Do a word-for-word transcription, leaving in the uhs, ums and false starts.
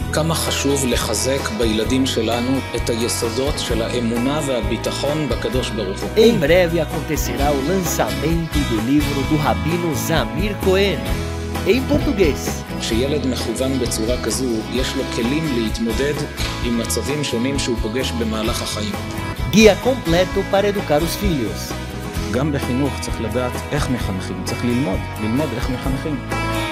כמה חשוב לחזק בילדים שלנו את היסודות של האמונה והביטחון בקדוש ברוך הוא. Em breve acontecerá o lançamento do livro do Rabino Zamir Cohen, em português. כשילד מכוון בצורה כזו, יש לו כלים להתמודד עם מצבים שונים שהוא פוגש במהלך החיים. Guia completo para educar os filhos. גם בחינוך צריך לדעת איך מחנכים, צריך ללמוד, ללמוד איך מחנכים.